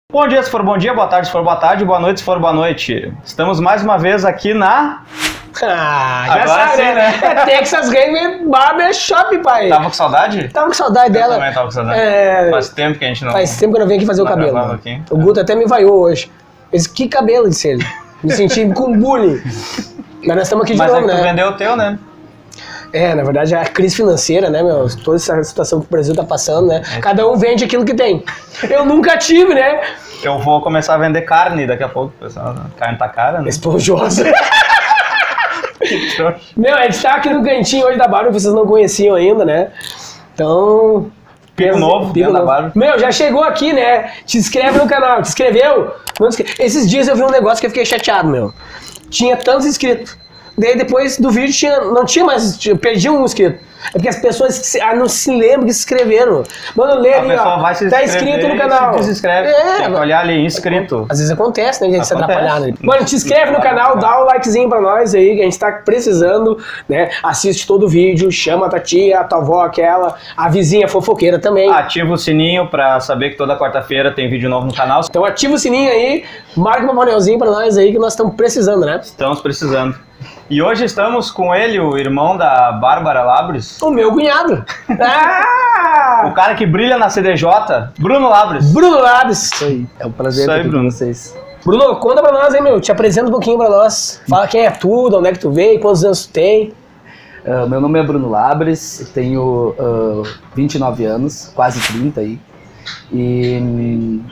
Bom dia se for bom dia, boa tarde se for boa tarde, boa noite se for boa noite. Estamos mais uma vez aqui na... já sabe, né? É Texas Ranger Barbershop, pai. Tava com saudade? Tava com saudade dela. Eu também tava com saudade. Faz tempo que a gente não... Faz tempo que eu não venho aqui fazer o cabelo. Aqui. O Guto até me vaiou hoje. Eu disse, que cabelo, disse ele. Me senti com bullying. Mas nós estamos aqui de novo, né? Mas tu né? vendeu o teu, né? Na verdade, a crise financeira, né, meu? Toda essa situação que o Brasil tá passando, né? Cada um vende aquilo que tem. Eu nunca tive, né? Eu vou começar a vender carne daqui a pouco, pessoal. A carne tá cara, né? Esponjosa. Meu, a gente tá aqui no cantinho hoje da barba, vocês não conheciam ainda, né? Então... Pico novo, dentro da barba. Meu, já chegou aqui, né? Te inscreve no canal. Te inscreveu? Não te inscreve. Esses dias eu vi um negócio que eu fiquei chateado, meu. Tinha tantos inscritos. Daí depois do vídeo não tinha mais, perdi um inscrito. É porque as pessoas não se lembram que se inscreveram. Mano, lê ali, ó. Vai se tá inscrito no canal. Se inscreve. Tem que olhar ali, inscrito. Às vezes acontece, né? A gente se atrapalhar, né? Mano, te inscreve no canal, dá um likezinho pra nós aí, que a gente tá precisando, né? Assiste todo o vídeo, chama a tua tia, a tua avó, aquela, a vizinha fofoqueira também. Ativa o sininho pra saber que toda quarta-feira tem vídeo novo no canal. Então ativa o sininho aí, marca um panelzinho pra nós aí, que nós estamos precisando, né? Estamos precisando. E hoje estamos com ele, o irmão da Bárbara Labres. O meu cunhado. O cara que brilha na CDJ, Bruno Labres. Bruno Labres. Isso aí. É um prazer estar aqui com vocês. Bruno, conta pra nós, hein, meu. Te apresenta um pouquinho pra nós. Fala quem é tu, de onde é que tu veio, quantos anos tu tem. Meu nome é Bruno Labres, tenho 29 anos, quase 30 aí. E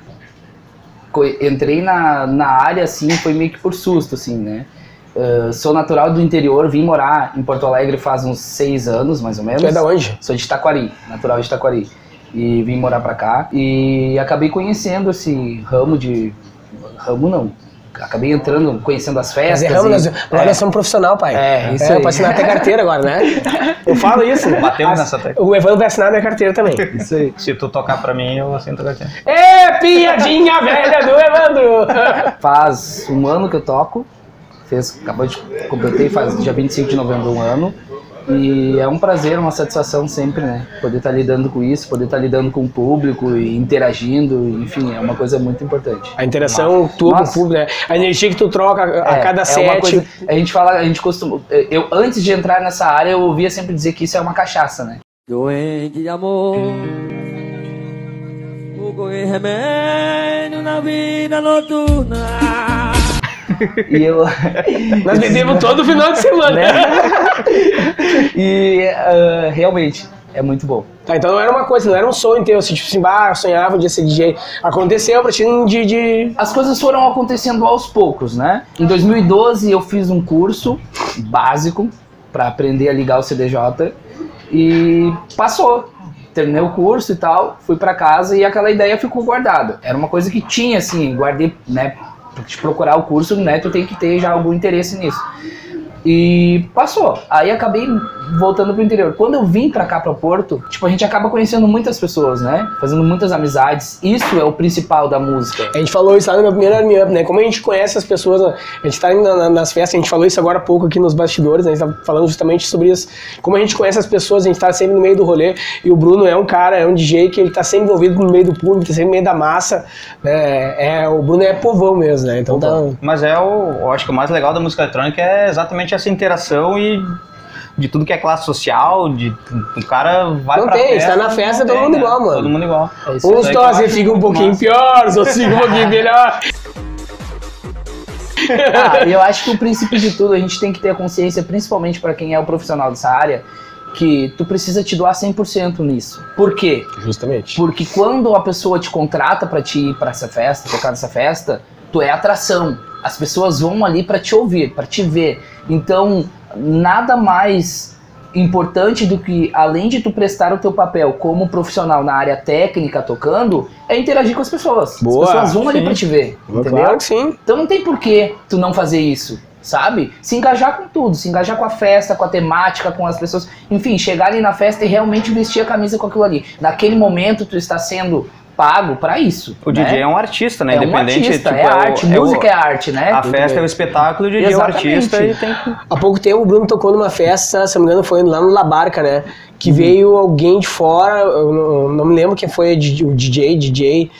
entrei na área, assim, foi meio que por susto, assim, né? Sou natural do interior, vim morar em Porto Alegre faz uns 6 anos, mais ou menos. Tu é da onde? Sou de Taquari, natural de Taquari. E vim morar pra cá e acabei conhecendo esse ramo de... Ramo não. Acabei entrando, conhecendo as festas. Mas agora nós somos profissional, pai. Isso aí. Pra assinar até carteira agora, né? Eu falo isso. Batemos nessa tecla. O Evandro vai assinar minha carteira também. Isso aí. Se tu tocar pra mim, eu assino a carteira. Piadinha velha do Evandro! Faz um ano que eu toco. Acabou de completei, faz dia 25 de novembro um ano. E é um prazer, uma satisfação sempre, né? Poder estar lidando com isso, poder estar lidando com o público e interagindo, enfim, é uma coisa muito importante. A interação tua com o público, né? A energia que tu troca a cada set. Uma coisa, a gente costuma... Eu, antes de entrar nessa área, eu ouvia sempre dizer que isso é uma cachaça, né? Doente de amor, o remédio na vida noturna. E eu... Nós bebemos todo final de semana. Né? E realmente é muito bom. Tá, então não era uma coisa, não era um sonho teu, assim, tipo assim, eu sonhava um dia ser DJ. Aconteceu pra ti de... As coisas foram acontecendo aos poucos, né? Em 2012 eu fiz um curso básico pra aprender a ligar o CDJ e passou. Terminei o curso e tal, fui pra casa e aquela ideia ficou guardada. Era uma coisa que tinha, assim, guardei, né? Pra te procurar o curso, né, tu tem que ter já algum interesse nisso. E passou. Aí acabei voltando pro interior. Quando eu vim pra cá, pro Porto, tipo, a gente acaba conhecendo muitas pessoas, né? Fazendo muitas amizades. Isso é o principal da música. A gente falou isso lá no meu primeiro Army Up, né? Como a gente conhece as pessoas, a gente tá indo nas festas, a gente falou isso agora há pouco aqui nos bastidores, né? A gente tá falando justamente sobre isso. Como a gente conhece as pessoas, a gente tá sempre no meio do rolê. E o Bruno é um cara, é um DJ que ele tá sempre envolvido no meio do público, tá sempre no meio da massa, né? O Bruno é povão mesmo, né? Então tá... Mas eu acho que o mais legal da música eletrônica é exatamente essa interação e de tudo que é classe social, o cara vai não pra tem, festa. Está na festa, todo mundo igual, mano. Todo mundo igual. Uns doses ficam um pouquinho piores, outros ficam um pouquinho melhor. Eu acho que o princípio de tudo, a gente tem que ter a consciência, principalmente para quem é o profissional dessa área, que tu precisa te doar 100% nisso. Por quê? Justamente. Porque quando a pessoa te contrata para te ir para essa festa, tocar nessa festa, tu é atração. As pessoas vão ali para te ouvir, para te ver. Então, nada mais importante do que, além de tu prestar o teu papel como profissional na área técnica tocando, é interagir com as pessoas. Boa, as pessoas vão sim. ali para te ver, entendeu? Claro que sim. Então não tem por que tu não fazer isso, sabe? Se engajar com tudo, se engajar com a festa, com a temática, com as pessoas, enfim, chegar ali na festa e realmente vestir a camisa com aquilo ali. Naquele momento tu está sendo pago pra isso. O DJ é um artista, né? É Independente, um artista, tipo, é arte, música é arte, né? A festa é o espetáculo, o DJ é o artista e tem que... Há pouco tempo o Bruno tocou numa festa, se não me engano foi lá no La Barca, né? Que veio alguém de fora, eu não me lembro quem foi, o DJ,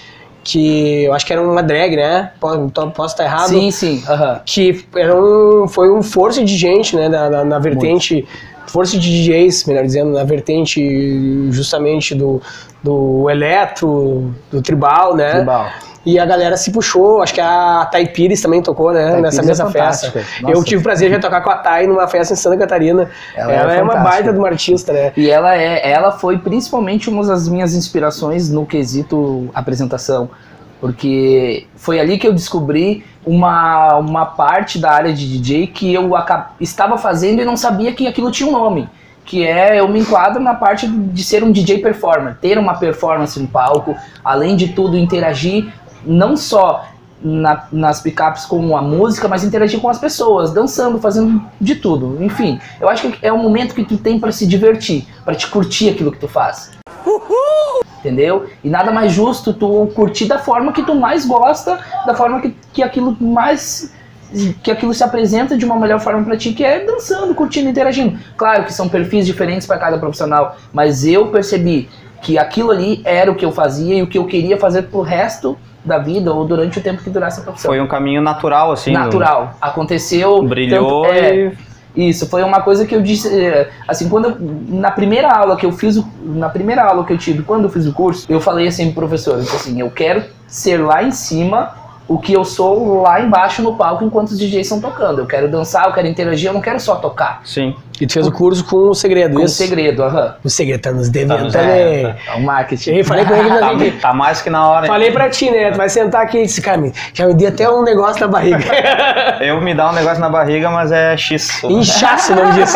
que eu acho que era uma drag, né? Posso estar errado? Sim, aham. Que foi um força de gente, né? Na vertente... Força de DJs, melhor dizendo, na vertente justamente do eletro, do tribal, né? Tribal. E a galera se puxou, acho que a Thay Pires também tocou, né? Nessa mesma festa. Nossa. Eu tive o prazer de tocar com a Thay numa festa em Santa Catarina. Ela é uma baita de uma artista, né? E ela foi principalmente uma das minhas inspirações no quesito apresentação. Porque foi ali que eu descobri uma parte da área de DJ que eu estava fazendo e não sabia que aquilo tinha um nome. Que eu me enquadro na parte de ser um DJ performer, ter uma performance no palco, além de tudo interagir não só nas picapes com a música, mas interagir com as pessoas, dançando, fazendo de tudo. Enfim, eu acho que é um momento que tu tem para se divertir, para te curtir aquilo que tu faz. Entendeu? E nada mais justo tu curtir da forma que tu mais gosta, da forma que aquilo se apresenta de uma melhor forma pra ti, que é dançando, curtindo, interagindo. Claro que são perfis diferentes para cada profissional, mas eu percebi que aquilo ali era o que eu fazia e o que eu queria fazer pro resto da vida ou durante o tempo que durasse a profissão. Foi um caminho natural, assim. Natural. Aconteceu. Brilhou Isso, foi uma coisa que eu disse, assim, na primeira aula que eu tive, quando eu fiz o curso, eu falei assim pro professor, eu disse assim, eu quero ser lá em cima o que eu sou lá embaixo no palco enquanto os DJs estão tocando. Eu quero dançar, eu quero interagir, eu não quero só tocar. Sim. E tu fez o curso com o segredo, Com isso? o segredo, aham. O segredo tá nos devendo também. O marketing. Eu falei com ele que Tá mais que na hora. falei pra ti, né? Tu vai sentar aqui e disse, cara, já me deu até um negócio na barriga. Eu me dá um negócio na barriga, mas é X. Inchaço o nome disso.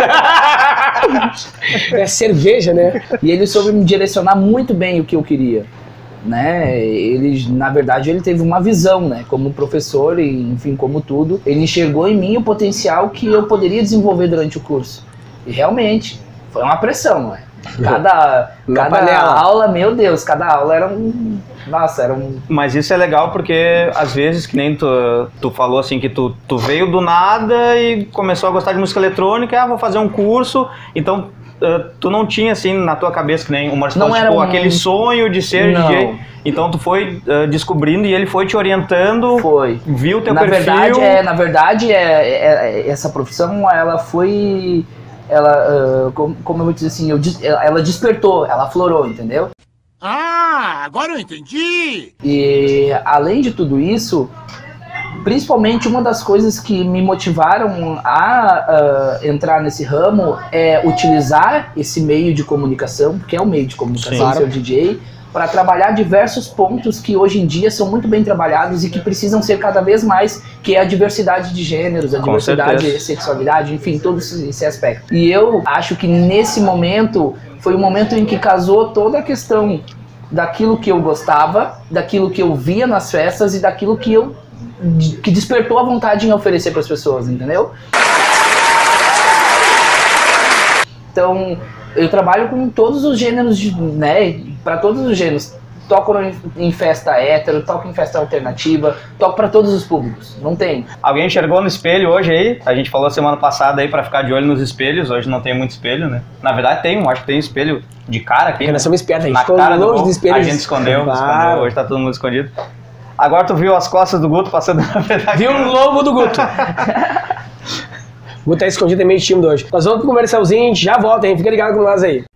É cerveja, né? E ele soube me direcionar muito bem o que eu queria. Né? Na verdade, ele teve uma visão, né? Como professor e, enfim, como tudo. Ele enxergou em mim o potencial que eu poderia desenvolver durante o curso. E realmente, foi uma pressão, né? Cada aula, meu Deus, cada aula era um... Nossa, era um... Mas isso é legal porque, às vezes, que nem tu falou assim, que tu veio do nada e começou a gostar de música eletrônica, vou fazer um curso, então... tu não tinha assim na tua cabeça que nem o Marcelo, tipo, aquele sonho de ser DJ, então tu foi descobrindo e ele foi te orientando, viu teu perfil. Na verdade, essa profissão, ela foi, como eu vou dizer assim, ela despertou, ela aflorou, entendeu? Ah, agora eu entendi! E além de tudo isso, principalmente uma das coisas que me motivaram a entrar nesse ramo é utilizar esse meio de comunicação, porque é um meio de comunicação, ser DJ, para trabalhar diversos pontos que hoje em dia são muito bem trabalhados e que precisam ser cada vez mais, que é a diversidade de gêneros, a diversidade de sexualidade, enfim, todo esse aspecto. E eu acho que nesse momento foi o momento em que casou toda a questão daquilo que eu gostava, daquilo que eu via nas festas e daquilo que despertou a vontade em oferecer para as pessoas, entendeu? Então, eu trabalho com todos os gêneros, né, para todos os gêneros. Toco em festa hétero, toco em festa alternativa, toco para todos os públicos, não tem. Alguém enxergou no espelho hoje aí? A gente falou semana passada aí para ficar de olho nos espelhos, hoje não tem muito espelho, né? Na verdade tem, acho que tem espelho de cara aqui. Nós somos espertos, a gente ficou longe dos espelhos. A gente escondeu, hoje tá todo mundo escondido. Agora tu viu as costas do Guto passando na verdade. Viu o lobo do Guto. O Guto tá escondido, é meio tímido hoje. Nós vamos pro comercialzinho, a gente já volta, hein? Fica ligado com nós aí.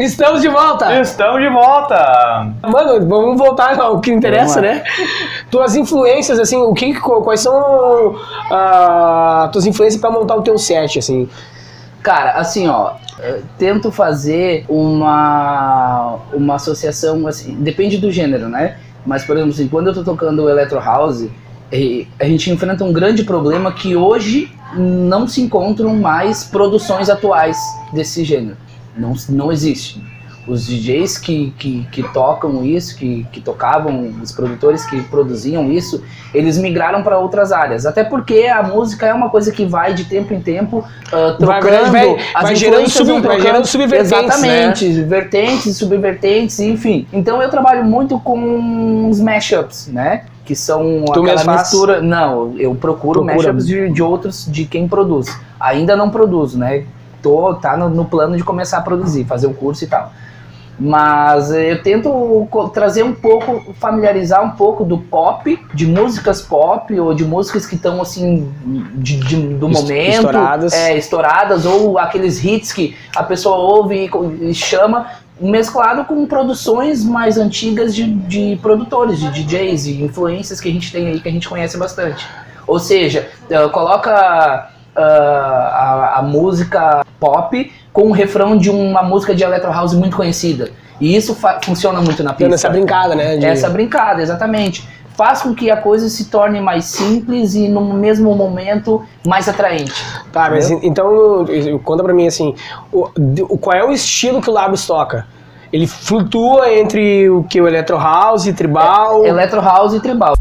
Estamos de volta! Estamos de volta! Mano, vamos voltar ao que interessa, né? Tuas influências, assim, quais são tuas influências pra montar o teu set, assim? Cara, assim, ó, tento fazer uma associação, assim, depende do gênero, né? Mas, por exemplo, assim, quando eu tô tocando o Electro House, a gente enfrenta um grande problema que hoje não se encontram mais produções atuais desse gênero. Não existe. Os DJs que tocam isso, que tocavam, os produtores que produziam isso, eles migraram para outras áreas. Até porque a música é uma coisa que vai de tempo em tempo trocando. Vai gerando subvertentes. Exatamente, né? Vertentes, subvertentes, enfim. Então eu trabalho muito com os mashups, né? Que são aquela mistura. Não, eu procuro mashups de outros, de quem produz. Ainda não produzo, né? Tá no plano de começar a produzir, fazer o curso e tal. Mas eu tento trazer um pouco, familiarizar um pouco do pop, de músicas pop, ou de músicas que estão assim, do momento. Estouradas, ou aqueles hits que a pessoa ouve e chama, mesclado com produções mais antigas de produtores, de DJs e influências que a gente tem aí, que a gente conhece bastante. Ou seja, coloca a música pop com o refrão de uma música de Electro House muito conhecida. E isso funciona muito na pista. Essa brincada, né? Essa brincada, exatamente. Faz com que a coisa se torne mais simples e no mesmo momento mais atraente. Tá, mas então conta pra mim assim, qual é o estilo que o Labs toca? Ele flutua entre o que? O Electro House, Tribal? Electro House e Tribal.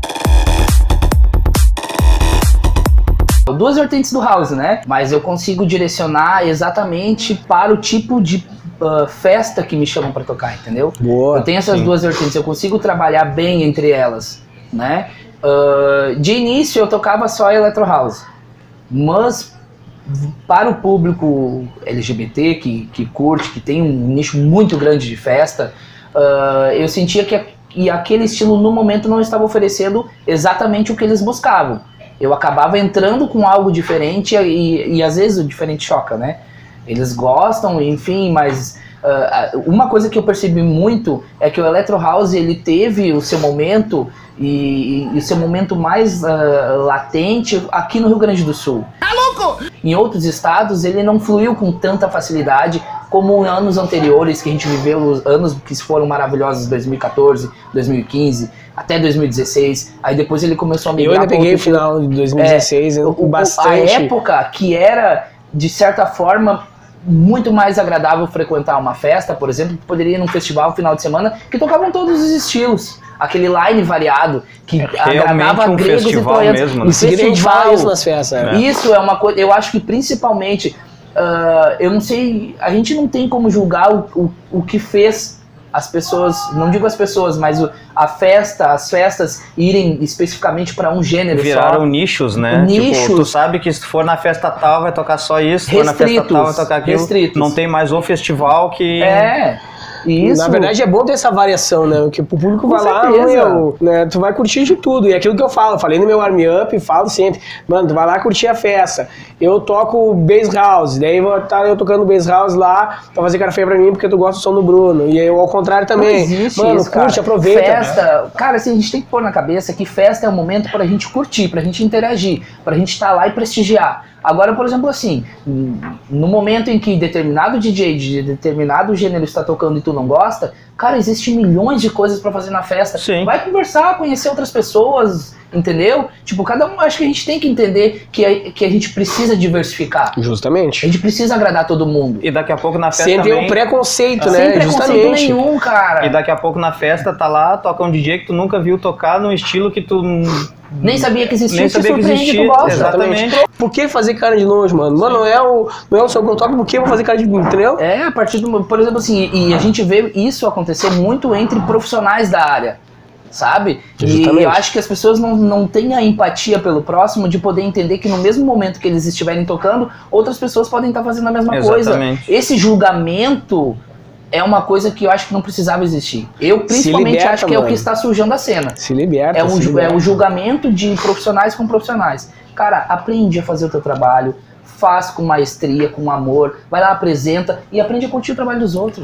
Duas vertentes do house, né? Mas eu consigo direcionar exatamente para o tipo de festa que me chamam para tocar, entendeu? Boa, eu tenho essas duas vertentes, eu consigo trabalhar bem entre elas, né? De início eu tocava só Electro House, mas para o público LGBT que curte, que tem um nicho muito grande de festa, eu sentia que aquele estilo no momento não estava oferecendo exatamente o que eles buscavam. Eu acabava entrando com algo diferente e às vezes o diferente choca, né? Eles gostam, enfim, mas uma coisa que eu percebi muito é que o Electro House, ele teve o seu momento e o seu momento mais latente aqui no Rio Grande do Sul. Tá louco? Em outros estados ele não fluiu com tanta facilidade como em anos anteriores, que a gente viveu os anos que foram maravilhosos, 2014, 2015, até 2016, aí depois ele começou a migrar. Eu ainda peguei o final de 2016, bastante. A época que era, de certa forma, muito mais agradável frequentar uma festa, por exemplo, que poderia ir num festival no final de semana, que tocavam todos os estilos. Aquele line variado, que agradava um gregos e troianos. Mesmo, né? Festival, isso nas festas. Né? Isso é uma coisa, eu acho que principalmente, eu não sei, a gente não tem como julgar o que fez as pessoas, não digo as pessoas, mas as festas irem especificamente para um gênero. Viraram nichos, né? Nichos. Tipo, tu sabe que se for na festa tal vai tocar só isso, se for na festa tal vai tocar aquilo. Não tem mais o festival que... Isso. Na verdade é bom ter essa variação, né? Porque o público vai lá, né? Tu vai curtir de tudo. E aquilo que eu falo, falei no meu warm-up e falo sempre, mano, tu vai lá curtir a festa. Eu toco bass house, daí vou estar eu tocando bass house lá pra fazer cara feia pra mim porque tu gosta do som do Bruno. E eu ao contrário também. Mano, isso, curte, aproveita. Festa, cara, assim, a gente tem que pôr na cabeça que festa é um momento pra gente curtir, pra gente interagir, pra gente estar lá e prestigiar. Agora, por exemplo, assim, no momento em que determinado DJ de determinado gênero está tocando e tu não gosta, cara, existem milhões de coisas pra fazer na festa. Sim. Vai conversar, conhecer outras pessoas, entendeu? Tipo, cada um, acho que a gente tem que entender que a gente precisa diversificar. Justamente. A gente precisa agradar todo mundo. E daqui a pouco na festa sem ter também... um preconceito, né? Sem preconceito nenhum, cara. E daqui a pouco na festa tá lá, toca um DJ que tu nunca viu tocar num estilo que tu... Nem sabia que existia, nem sabia que existia, tu gosta. exatamente. Por que fazer cara de longe, mano? Mano, não é o seu que eu toco, por que eu vou fazer cara de... Entendeu? A partir do... Por exemplo, assim, e a gente vê isso acontecer muito entre profissionais da área, sabe? Justamente. E eu acho que as pessoas não têm a empatia pelo próximo de poder entender que no mesmo momento que eles estiverem tocando, outras pessoas podem estar fazendo a mesma Exatamente. coisa. Esse julgamento é uma coisa que eu acho que não precisava existir. Eu principalmente liberta, acho que é o mano. que está sujando a cena. Se liberta, É o julgamento de profissionais com profissionais. Cara, aprende a fazer o teu trabalho, faz com maestria, com amor, vai lá, apresenta e aprende a curtir o trabalho dos outros.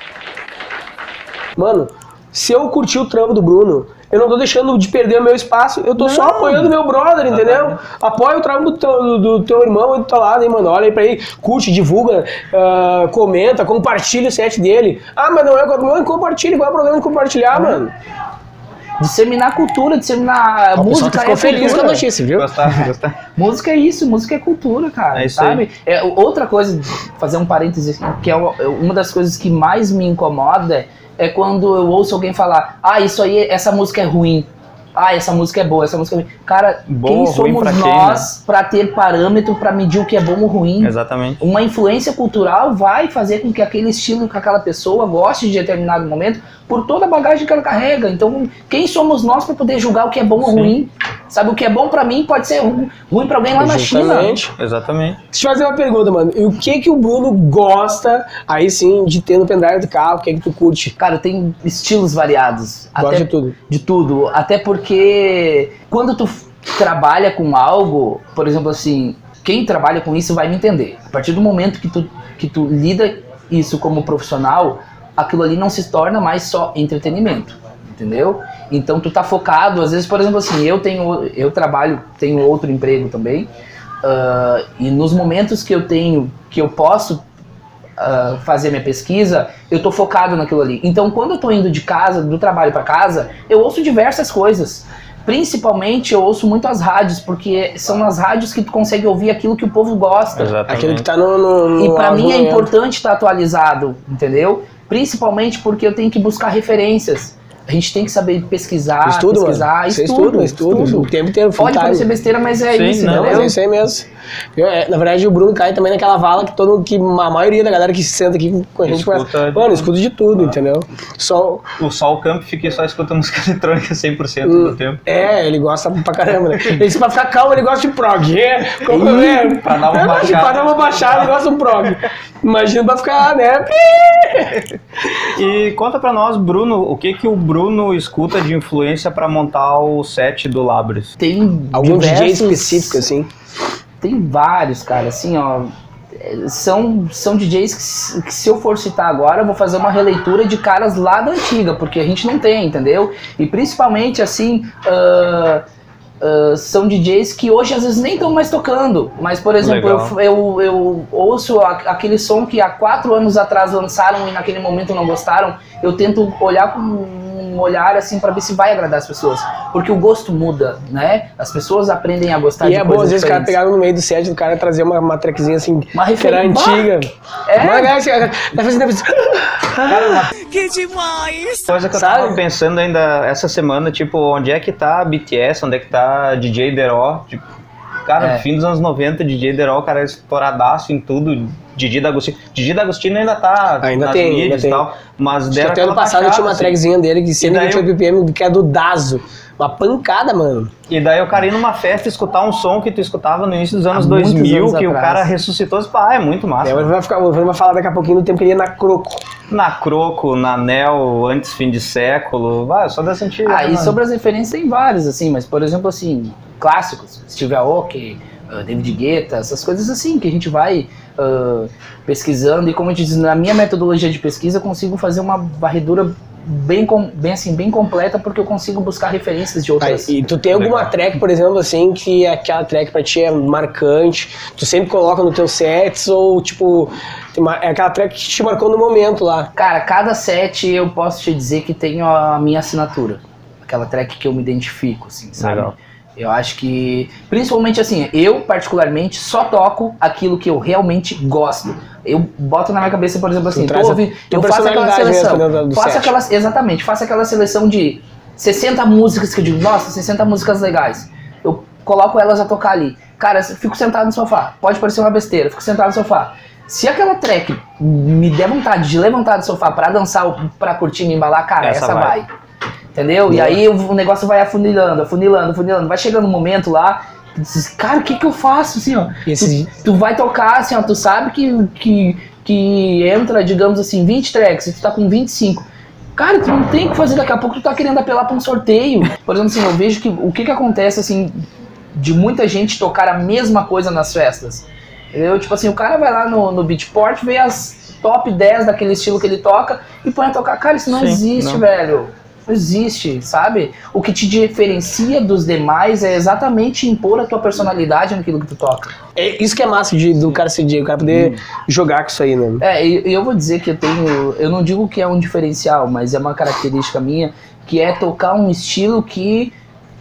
Mano, se eu curtir o trampo do Bruno, eu não tô deixando de perder o meu espaço, eu tô só apoiando meu brother, entendeu? Apoia o trampo do teu irmão aí do teu lado, hein, mano? Olha aí pra ele, curte, divulga, comenta, compartilha o set dele. Ah, mas não compartilha, qual é o problema de compartilhar, mano? Disseminar cultura, disseminar música. Ficou feliz com a notícia, viu? Gostar. Música é isso, música é cultura, cara, É isso sabe? Outra coisa, fazer um parênteses, que é uma das coisas que mais me incomoda é quando eu ouço alguém falar, isso aí, essa música é ruim. Essa música é boa, essa música é ruim. Cara, quem somos nós pra ter parâmetro pra medir o que é bom ou ruim? Exatamente. Uma influência cultural vai fazer com que aquele estilo, que aquela pessoa goste de determinado momento, por toda a bagagem que ela carrega. Então, quem somos nós pra poder julgar o que é bom ou ruim? Sabe, o que é bom pra mim pode ser ruim pra alguém lá na China. Exatamente. Deixa eu fazer uma pergunta, mano. E o que o Bruno gosta, aí sim, de ter no pendrive do carro? O que tu curte? Cara, tem estilos variados. Gosto de tudo. De tudo. Até porque quando tu trabalha com algo, por exemplo assim, quem trabalha com isso vai me entender. A partir do momento que tu lida isso como profissional, aquilo ali não se torna mais só entretenimento. Entendeu? Então tu tá focado, às vezes, por exemplo assim, eu tenho outro emprego também, e nos momentos que eu posso fazer minha pesquisa, eu tô focado naquilo ali. Então quando eu tô indo de casa, do trabalho para casa, eu ouço diversas coisas. Principalmente eu ouço muito as rádios, porque são nas rádios que tu consegue ouvir aquilo que o povo gosta. Exatamente. Aquilo que tá no e pra mim é importante estar atualizado, entendeu? Principalmente porque eu tenho que buscar referências. A gente tem que saber pesquisar, estudo. O tempo inteiro. Pode parecer besteira, mas é isso, não, entendeu? mas é isso aí mesmo. Na verdade, o Bruno cai também naquela vala que a maioria da galera que se senta aqui com a gente escuta de tudo, entendeu? O Sol Camp fica só escuta música eletrônica 100% do tempo. Ele gosta pra caramba, né? Ele, pra ficar calmo, ele gosta de prog. Pra dar uma baixada. Pra dar uma baixada, ele gosta de um prog. Imagina pra ficar, né? E conta pra nós, Bruno, o que o Bruno escuta de influência pra montar o set do Labres? Tem algum DJ específico, assim? Tem vários, cara, assim, ó. São DJs que se eu for citar agora, eu vou fazer uma releitura de caras lá da antiga, porque a gente não tem, entendeu? E principalmente, assim, são DJs que hoje às vezes nem estão mais tocando, mas por exemplo, eu ouço aquele som que há 4 anos atrás lançaram e naquele momento não gostaram, eu tento olhar com um olhar assim pra ver se vai agradar as pessoas, porque o gosto muda, né? As pessoas aprendem a gostar de coisas diferentes. E é bom às vezes o cara pegar no meio do set do cara e trazer uma trackzinha assim, que era antiga. Que demais! Coisa que eu tava pensando ainda essa semana, tipo, onde é que tá BTS, onde é que tá DJ Deró, tipo, cara, fim dos anos 90, DJ Deró, o cara é estouradaço em tudo, Didi D'Agostino ainda tá nas mídias e tal, mas deram até ano passado tinha uma trackzinha dele que 128 BPM, que é do Dazo, uma pancada, mano. E daí eu quero ir numa festa escutar um som que tu escutava no início dos anos 2000, que o cara ressuscitou, é muito massa. O vai falar daqui a pouquinho do tempo que ele ia na Croco. Na Croco, na Nel, antes fim de século, só dessa antiga. E sobre as referências tem várias, assim, mas por exemplo, assim, clássicos, Steve Aoki, David Guetta, essas coisas assim, que a gente vai pesquisando, e como eu disse, na minha metodologia de pesquisa eu consigo fazer uma varredura bem completa, porque eu consigo buscar referências de outras. E tu tem alguma track, por exemplo, assim, que aquela track pra ti é marcante, tu sempre coloca no teu sets, ou tipo, é aquela track que te marcou no momento lá? Cara, cada set eu posso te dizer que tem a minha assinatura, aquela track que eu me identifico, assim, sabe? Legal. Eu acho que, principalmente assim, eu particularmente só toco aquilo que eu realmente gosto. Eu boto na minha cabeça, por exemplo, assim, eu faço aquela seleção, faço aquela seleção de 60 músicas que eu digo, nossa, 60 músicas legais. Eu coloco elas a tocar ali. Cara, eu fico sentado no sofá, pode parecer uma besteira, fico sentado no sofá. Se aquela track me der vontade de levantar do sofá pra dançar, pra curtir, me embalar, cara, essa vai. Entendeu? E aí o negócio vai afunilando, vai chegando um momento lá, tu diz, cara, o que eu faço, assim, ó? Tu vai tocar, assim, ó, tu sabe que entra, digamos assim, 20 tracks, e tu tá com 25. Cara, tu não tem o que fazer, daqui a pouco tu tá querendo apelar pra um sorteio. Por exemplo, assim, eu vejo que o que acontece, assim, de muita gente tocar a mesma coisa nas festas. Tipo assim, o cara vai lá no Beatport, vê as top 10 daquele estilo que ele toca e põe a tocar. Cara, isso não existe, velho. Não existe, sabe? O que te diferencia dos demais é exatamente impor a tua personalidade naquilo que tu toca. É isso que é massa do cara o cara poder jogar com isso aí, né? E eu vou dizer que eu não digo que é um diferencial, mas é uma característica minha, que é tocar um estilo que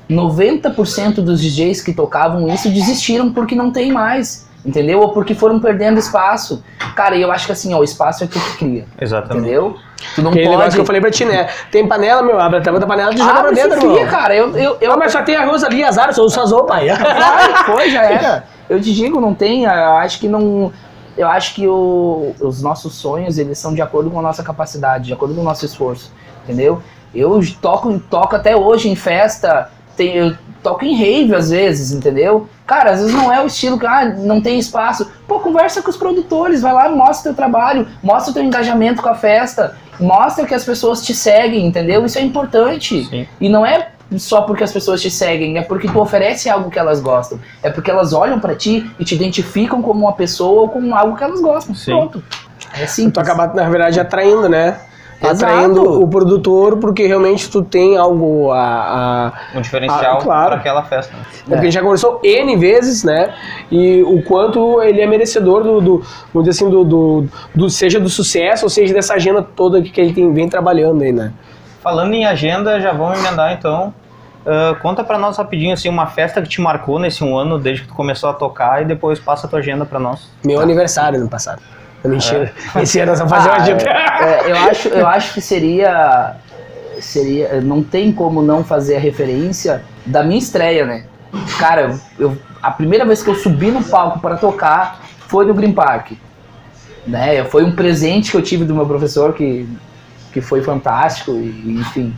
90% dos DJs que tocavam isso desistiram porque não tem mais. Entendeu? Ou porque foram perdendo espaço. Cara, e eu acho que assim, ó, o espaço é tu que cria. Exatamente. Entendeu? Tu não Aquele pode... negócio que eu falei pra ti, né? Tem panela, meu, abre a tampa da panela e joga pra dentro, fria, irmão. cara. Mas só tem arroz ali, azar, sou sazou, pai. Foi, já era. Eu te digo, não tem, eu acho que não... Eu acho que os nossos sonhos, eles são de acordo com a nossa capacidade, de acordo com o nosso esforço, entendeu? Eu toco até hoje em festa, eu toco em rave às vezes, entendeu? Cara, às vezes não é o estilo que não tem espaço. Pô, conversa com os produtores, vai lá, mostra o teu trabalho, mostra o teu engajamento com a festa, mostra que as pessoas te seguem, entendeu? Isso é importante. Sim. E não é só porque as pessoas te seguem, é porque tu oferece algo que elas gostam. É porque elas olham pra ti e te identificam como uma pessoa ou como algo que elas gostam. Sim. Pronto. É simples. Tu acaba, na verdade, atraindo, né? Exato. Atraindo o produtor, porque realmente tu tem algo um diferencial claro. para aquela festa. Porque a gente já conversou N vezes, né? E o quanto ele é merecedor vamos dizer assim, seja do sucesso, ou seja, dessa agenda toda que ele vem trabalhando aí, né? Falando em agenda, já vamos emendar então. Conta pra nós rapidinho assim, uma festa que te marcou nesse um ano, desde que tu começou a tocar, e depois passa a tua agenda pra nós. Meu aniversário no passado. Mentira. Esse ano nós vamos fazer uma agenda. Eu acho que seria. Não tem como não fazer a referência da minha estreia, né? Cara, a primeira vez que eu subi no palco para tocar foi no Green Park. Né? Foi um presente que eu tive do meu professor que foi fantástico, enfim.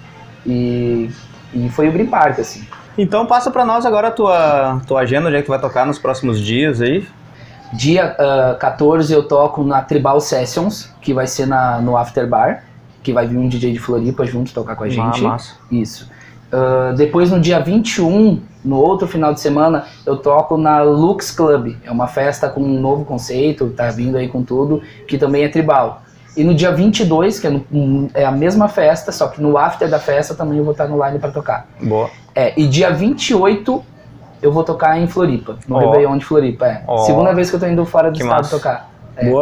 E foi o Green Park, assim. Então passa pra nós agora a tua agenda, onde é que tu vai tocar nos próximos dias aí. Dia 14 eu toco na Tribal Sessions, que vai ser no After Bar, que vai vir um DJ de Floripa junto tocar com a gente. Massa. Isso. Depois no dia 21, no outro final de semana, eu toco na Lux Club. É uma festa com um novo conceito, tá vindo aí com tudo, que também é tribal. E no dia 22, que é a mesma festa, só que no after da festa também eu vou estar no line pra tocar. Boa. E dia 28 eu vou tocar em Floripa, no Réveillon de Floripa. Segunda vez que eu tô indo fora do estado massa. tocar.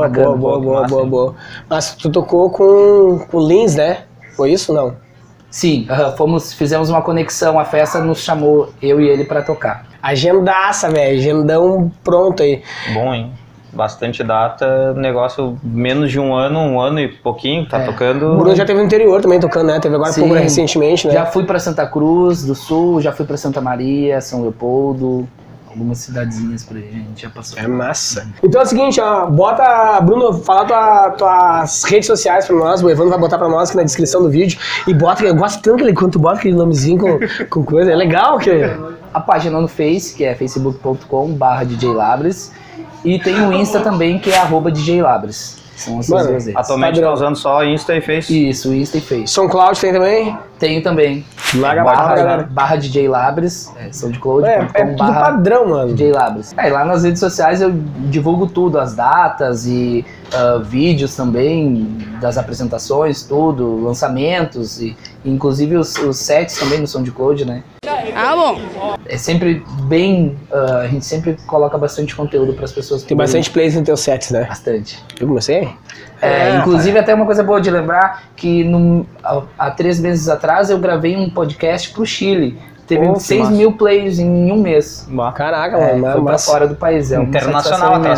Boa. Mas tu tocou com o Lins, né? Foi isso, não? Sim, fizemos uma conexão, a festa nos chamou, eu e ele, pra tocar. Agendaça, velho, agendão pronto aí. Bom, hein? Bastante data, negócio menos de um ano e pouquinho, tá tocando. O Bruno já teve no interior também tocando, né? Teve agora pouco recentemente, né? Já fui pra Santa Cruz do Sul, já fui pra Santa Maria, São Leopoldo, algumas cidadezinhas por aí, a gente já passou. É massa. Então é o seguinte, ó, Bruno, fala tuas redes sociais pra nós, o Evandro vai botar pra nós aqui na descrição do vídeo, e eu gosto tanto quando tu bota aquele nomezinho com coisa, é legal que... A página no Face, que é facebook.com/DJLabres, e tem o Insta também, que é @DJLabres. São essas duas redes. Atualmente tá usando só Insta e Face? Isso, Insta e Face. SoundCloud tem também? Tenho também. Barra DJ Labres, SoundCloud. É tudo padrão, mano. DJ Labres. Lá nas redes sociais eu divulgo tudo, as datas e vídeos também das apresentações, tudo, lançamentos e inclusive os sets também no SoundCloud, né? Bom. É sempre bem, a gente sempre coloca bastante conteúdo para as pessoas. Tem bastante plays no teu set, né? Bastante. Eu comecei? Inclusive, até uma coisa boa de lembrar, que há 3 meses atrás eu gravei um podcast pro Chile. Teve 6 mil plays em um mês. Caraca, mano. Foi pra fora do país. Internacional até.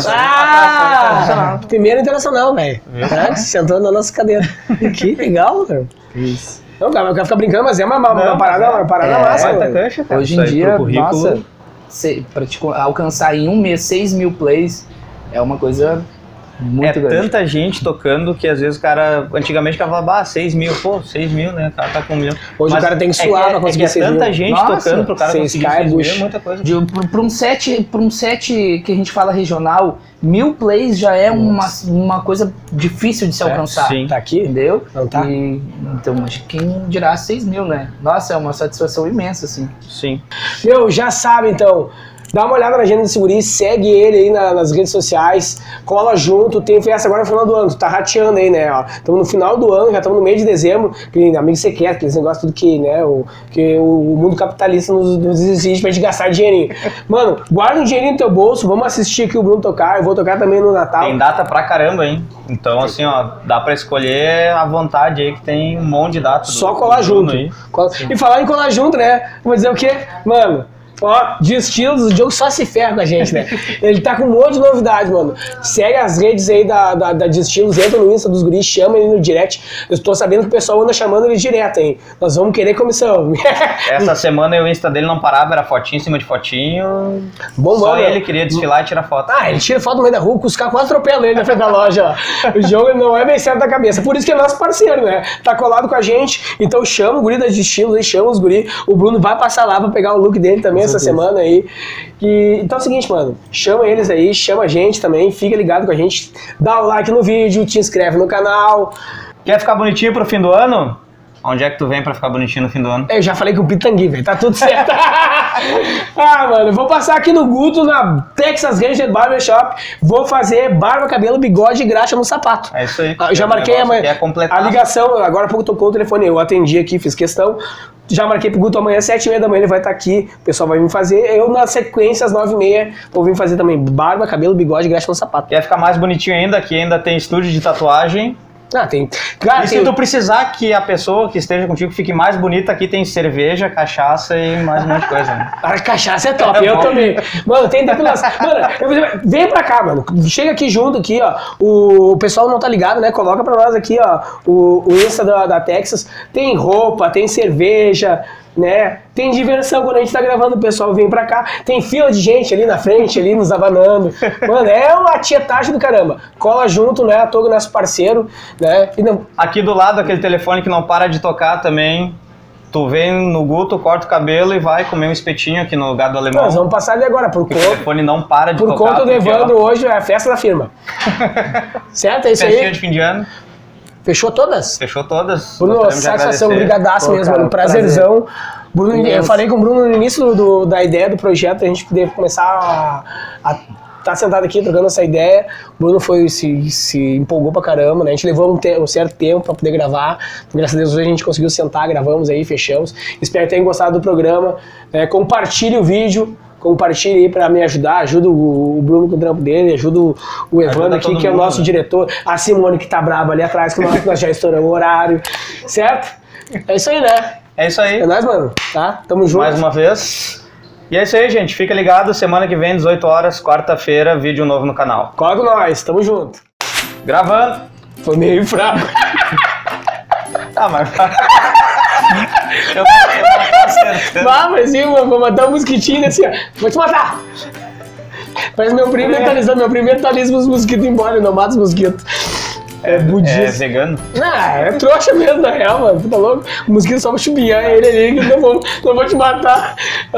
Primeiro internacional, velho. Sentou na nossa cadeira. Que legal, cara. Isso. Não, cara, eu quero ficar brincando, mas é uma parada massa. Hoje em dia, nossa, pra te alcançar em um mês 6 mil plays é uma coisa muito grande. Tanta gente tocando que às vezes o cara, antigamente o cara falava, 6 mil, 6 mil, né? O cara tá com 1 milhão. Hoje o cara tem que suar pra conseguir 6 mil. Tanta gente tocando pro cara conseguir 6 mil, é muita coisa. Pra um set que a gente fala regional, 1000 plays já é uma coisa difícil de se alcançar. Sim. Tá aqui? Entendeu? Não tá? Então, quem dirá 6 mil, né? Nossa, é uma satisfação imensa, assim. Sim. Já sabe, então. Dá uma olhada na agenda desse guri, segue ele aí nas redes sociais, cola junto, tem festa agora no final do ano, tu tá rateando aí, né, ó. Estamos no final do ano, já estamos no mês de dezembro, que amigo você quer, aqueles negócios tudo que, né, que o mundo capitalista nos exige pra gente gastar dinheirinho. Mano, guarda um dinheirinho no teu bolso, vamos assistir aqui o Bruno tocar, eu vou tocar também no Natal. Tem data pra caramba, hein? Então, assim, ó, dá pra escolher à vontade aí, que tem um monte de data. Só colar junto. Aí. E falar em colar junto, né, vou dizer o quê? Mano... Ó, de estilos, o Diogo só se ferra com a gente, né? Ele tá com um monte de novidades, mano. Segue as redes aí da de estilos, entra no Insta dos guris, chama ele no direct. Eu tô sabendo que o pessoal anda chamando ele direto, hein? Nós vamos querer comissão. Essa semana o Insta dele não parava, era fotinho em cima de fotinho. Bom, só mano, ele queria desfilar e tirar foto. Ah, ele tira foto no meio da rua, os caras quase atropelam ele na frente da loja, ó. O Diogo não é bem certo da cabeça. Por isso que é nosso parceiro, né? Tá colado com a gente. Então chama o guri das estilos aí, chama os guri. O Bruno vai passar lá pra pegar o look dele também essa semana aí. Então é o seguinte, mano, chama eles aí, chama a gente também, fica ligado com a gente, dá o like no vídeo, te inscreve no canal. Quer ficar bonitinho pro fim do ano? Onde é que tu vem pra ficar bonitinho no fim do ano? Eu já falei com o Pitangui, velho, tá tudo certo. Ah, mano, eu vou passar aqui no Guto, na Texas Ranger Barbershop, vou fazer barba, cabelo, bigode e graxa no sapato. É isso aí. Eu já marquei a ligação, agora há pouco tocou o telefone, eu atendi aqui, fiz questão. Já marquei pro Guto amanhã, 7h30 da manhã, ele vai estar aqui, o pessoal vai vir fazer. Eu, na sequência, às 9h30, vou vir fazer também barba, cabelo, bigode e graxa no sapato. Quer ficar mais bonitinho ainda, aqui ainda tem estúdio de tatuagem. Ah, tem. Cara, e se tu precisar que a pessoa que esteja contigo fique mais bonita, aqui tem cerveja, cachaça e mais um monte de coisa. Né? A cachaça é top, eu também. Mano, tem depilação. Mano, vem pra cá, mano. Chega aqui junto, aqui, ó. O pessoal não tá ligado, né? Coloca pra nós aqui, ó, o Insta da Texas. Tem roupa, tem cerveja, né? Tem diversão quando a gente tá gravando, o pessoal vem pra cá. Tem fila de gente ali na frente, ali nos abanando. Mano, é uma tietagem do caramba. Cola junto, né? A Togo, nosso parceiro, né? E não... Aqui do lado, aquele telefone que não para de tocar também. Tu vem no Guto, corta o cabelo e vai comer um espetinho aqui no lugar do alemão. Nós vamos passar ali agora, por conta. O telefone não para de tocar. Por conta do Evandro, hoje é a festa da firma. Certo? É isso aí. Festinha de fim de ano. Fechou todas? Fechou todas. Bruno, satisfação, brigadaço mesmo, mano. Prazerzão. Bruno, eu falei com o Bruno no início da ideia do projeto, a gente poder começar a tá sentado aqui trocando essa ideia. O Bruno se empolgou pra caramba, né? A gente levou um certo tempo pra poder gravar. Graças a Deus hoje a gente conseguiu sentar, gravamos aí, fechamos. Espero que tenham gostado do programa. Compartilhe o vídeo. Compartilhe aí pra me ajudar, ajuda o Bruno com o trampo dele, ajuda o Evandro aqui, que é o nosso diretor, a Simone que tá braba ali atrás, que nós já estouramos o horário, certo? É isso aí, né? É isso aí. É nóis, mano, tá? Tamo junto. Mais uma vez. E é isso aí, gente, fica ligado, semana que vem, 18 horas, quarta-feira, vídeo novo no canal. Cola com nós, tamo junto. Gravando. Foi meio fraco. Ah, mas... eu não tô acertando. Mas sim, mano, vou matar um mosquitinho assim, ó. Vou te matar! Mas meu primo mentaliza os mosquitos embora, eu não mato os mosquitos. É budista. É vegano? Não, é trouxa mesmo, na real, mano. Tá louco? O mosquito só vai chubiar ele ali, que eu não vou te matar.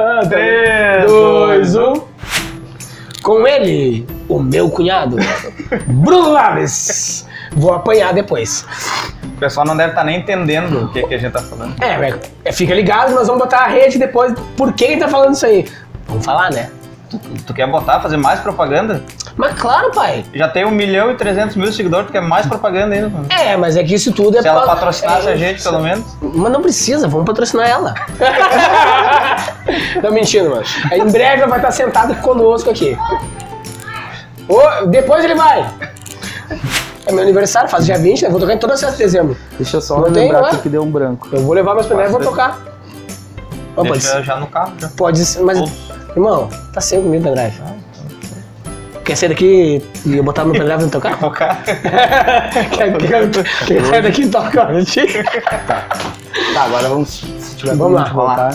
3, 2, 1. Com ele, o meu cunhado, Bruno Laves. Vou apanhar depois. O pessoal não deve estar nem entendendo o que a gente tá falando. Fica ligado, nós vamos botar a rede depois. Por que ele tá falando isso aí? Vamos falar, né? Tu quer fazer mais propaganda? Mas claro, pai. Já tem 1.300.000 seguidores, tu quer mais propaganda ainda, mano. Mas é que isso tudo é... Se ela patrocinasse a gente, pelo menos. Mas não precisa, vamos patrocinar ela. Não, mentindo, mano. Em breve ela vai estar sentada conosco aqui. Depois ele vai. É meu aniversário, faz dia 20, né? Vou tocar em toda a festa de dezembro. Deixa eu só lembrar aqui que deu um branco. Eu vou levar meus pendrives e vou tocar. Deixa já no carro. Já. Pode ser, mas... Irmão, tá sem comigo o pendrive. Quer sair daqui e eu botar meu pendrive e tocar? Tocar. Quer sair daqui e tocar? Tá, agora vamos... Se tiver vamos lá, voltar.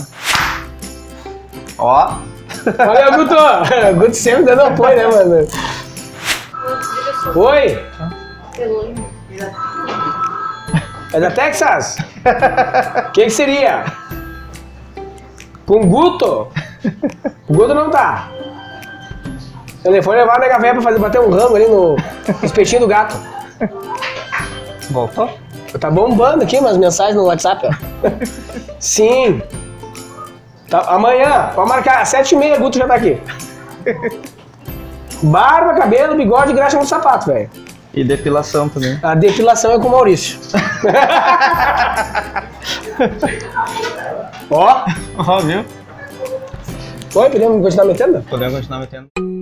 Ó. Olha, Guto! Guto sempre dando apoio, né, mano? Oi! É da Texas? O que seria? Com Guto? O Guto não tá. O telefone levar na café pra bater um rango ali no espetinho do gato. Voltou? Tá bombando aqui umas mensagens no WhatsApp, ó. Sim. Tá, amanhã, pode marcar, às 7h30, Guto já tá aqui. Barba, cabelo, bigode e graxa no sapato, velho. E depilação também. A depilação é com o Maurício. Ó, viu? Oi, podemos continuar metendo? Podemos continuar metendo.